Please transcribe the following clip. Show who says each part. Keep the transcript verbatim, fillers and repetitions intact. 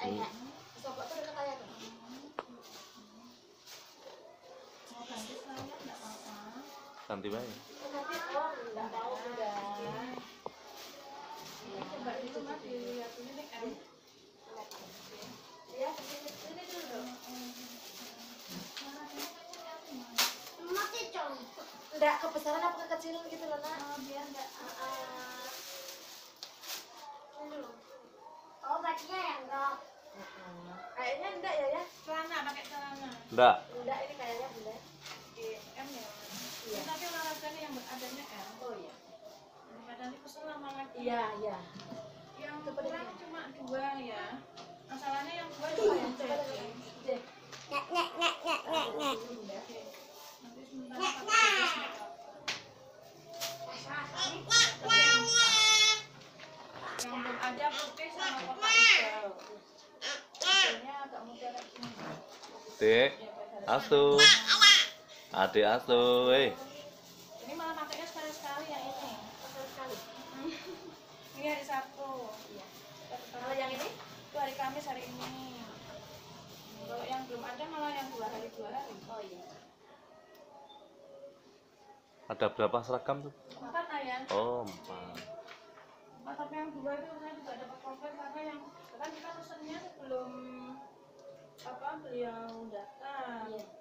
Speaker 1: kayak sopok tuh udah kayak
Speaker 2: mau ganti saya nggak apa-apa.
Speaker 3: Ganti bae.
Speaker 1: nanti oh nggak tahu udah
Speaker 2: Coba di rumah dilihat ini nih M.
Speaker 1: ya sini sini dulu
Speaker 4: Mati cong.
Speaker 1: enggak kebesaran apa kekecilan gitu loh nak.
Speaker 2: Oh, biar nggak
Speaker 1: Dulu.
Speaker 4: Oh, bajunya yang enggak.
Speaker 1: Kayaknya enggak ya ya.
Speaker 2: celana, pakai celana.
Speaker 3: Enggak.
Speaker 1: Enggak ini kayaknya bunda.
Speaker 2: Di M ya.
Speaker 1: Iya.
Speaker 2: Tapi olahraganya yang beradanya M.
Speaker 1: Oh iya.
Speaker 2: Daripada ini pesen lama lagi.
Speaker 1: Iya iya.
Speaker 2: Yang
Speaker 1: Coba
Speaker 2: kurang
Speaker 1: deh.
Speaker 2: cuma dua ya. Masalahnya yang dua cuma yang C.
Speaker 1: Deh.
Speaker 4: Nek nek nek nek nek nek.
Speaker 1: Bunda.
Speaker 2: Nanti sementara pakai yang belum ada putih sama kotak hijau. Hijaunya agak muda kayak gini.
Speaker 3: Dek, asu. Adik asu, eh.
Speaker 2: Ini malah pakainya sekali-sekali yang ini.
Speaker 1: Sekali.
Speaker 2: Ini hari Sabtu.
Speaker 1: Iya. Kalau yang ini
Speaker 2: Itu hari Kamis hari ini. Kalau yang belum ada malah yang dua hari dua hari.
Speaker 1: oh iya.
Speaker 3: Ada berapa seragam tuh?
Speaker 2: Empat ayah.
Speaker 3: Oh, empat.
Speaker 2: Empat tapi yang dua itu saya juga dapat komplain karena yang kan kita pesennya sebelum apa beliau daftar.
Speaker 1: Iya.